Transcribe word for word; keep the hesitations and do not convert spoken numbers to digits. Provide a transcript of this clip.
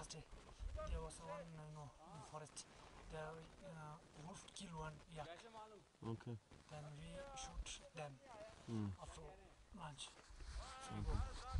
last day there was one, you know, in the forest. There, uh, wolf killed one yak. Okay. Then we shoot them Mm. after lunch. So Okay. we go.